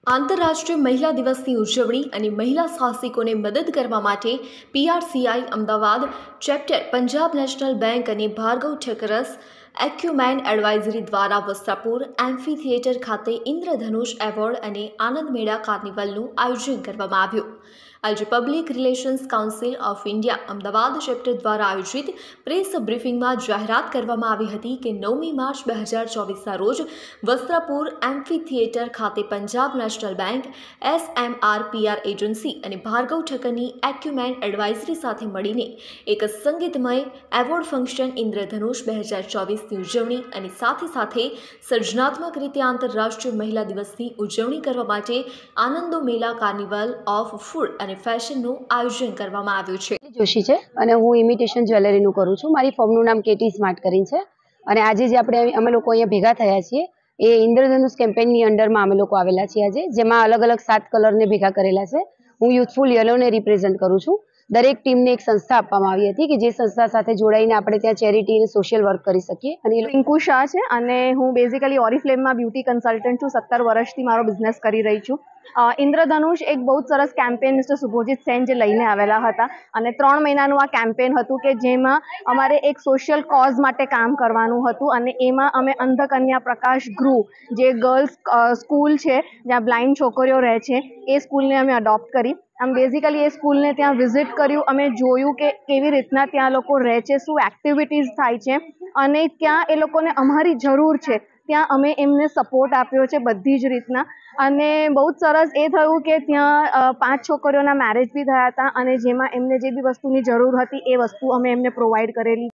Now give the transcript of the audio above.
આંતરરાષ્ટ્રીય મહિલા દિવસની ઉજવણી અને મહિલા સાહસિકોને મદદ કરવા માટે PRCI Ahmedabad chapter Punjab national bank અને ભાર્ગવ ઠક્કરસ એક્યુમેન એડવાઇઝરી દ્વારા વસ્ત્રાપુર એમ્ફી થિયેટર ખાતે ઇન્દ્રધનુષ એવોર્ડ અને આનંદ મેળા કાર્નિવલનું આયોજન કરવામાં આવ્યું। આજે public relations council of India Ahmedabad chapter દ્વારા આયોજિત પ્રેસ બ્રીફિંગમાં જાહેરાત કરવામાં આવી હતી કે 9મી માર્ચ 2024ના રોજ વસ્ત્રાપુર એમ્ફી થિયેટર ખાતે Punjab national bank, SMRPR agency અને ભાર્ગવ ઠક્કરની એક્યુમેન એડવાઇઝરી સાથે મળીને એક સંગીતમય એવોર્ડ ફંક્શન ઇન્દ્રધનુષ 2024ની ઉજવણી અને સાથે સર્જનાત્મક રીતે આંતરરાષ્ટ્રીય મહિલા દિવસની ઉજવણી કરવા માટે આનંદો મેલા કાર્નિવલ ઓફ ફૂડ અને ફેશનનું આયોજન કરવામાં આવ્યું છે। જોશી છે અને હું ઇમિટેશન જ્વેલરીનું કરું છું। મારી ફર્મનું નામ કેટી સ્માર્ટ કરીને છે અને આજે જે અમે લોકો અહીંયા ભેગા થયા છીએ એ ઇન્દ્રધનુષ કેમ્પેનની અંડરમાં અમે લોકો આવેલા છીએ આજે, જેમાં અલગ અલગ 7 કલરને ભેગા કરેલા છે। હું યુથફુલ યલોને રિપ્રેઝન્ટ કરું છું। દરેક ટીમને એક સંસ્થા આપવામાં આવી હતી કે જે સંસ્થા સાથે જોડાઈને આપણે ત્યાં ચેરિટી અને સોશિયલ વર્ક કરી શકીએ। અને રિંકુ શાહ છે અને હું બેઝિકલી ઓરિફ્લેમમાં બ્યુટી કન્સલ્ટન્ટ છું। 17 વર્ષથી મારો બિઝનેસ કરી રહી છું। ઇન્દ્રધનુષ એક બહુ જ સરસ કેમ્પેન મિસ્ટર શુભોજીત સેન જે લઈને આવેલા હતા અને 3 મહિનાનું આ કેમ્પેન હતું કે જેમાં અમારે એક સોશિયલ કોઝ માટે કામ કરવાનું હતું અને એમાં અમે અંધકન્યા પ્રકાશ ગૃહ જે ગર્લ્સ સ્કૂલ છે જ્યાં બ્લાઇન્ડ છોકરીઓ રહે છે એ સ્કૂલને અમે અડોપ્ટ કરી। આમ બેઝિકલી એ સ્કૂલને ત્યાં વિઝિટ કર્યું, અમે જોયું કે કેવી રીતના ત્યાં લોકો રહે છે, શું એક્ટિવિટીઝ થાય છે અને ક્યાં એ લોકોને અમારી જરૂર છે ત્યાં અમે એમને સપોર્ટ આપ્યો છે બધી જ રીતના। અને બહુ જ સરસ એ થયું કે ત્યાં 5 છોકરીઓના મેરેજ બી થયા હતા અને જેમાં એમને જે બી વસ્તુની જરૂર હતી એ વસ્તુ અમે એમને પ્રોવાઈડ કરેલી।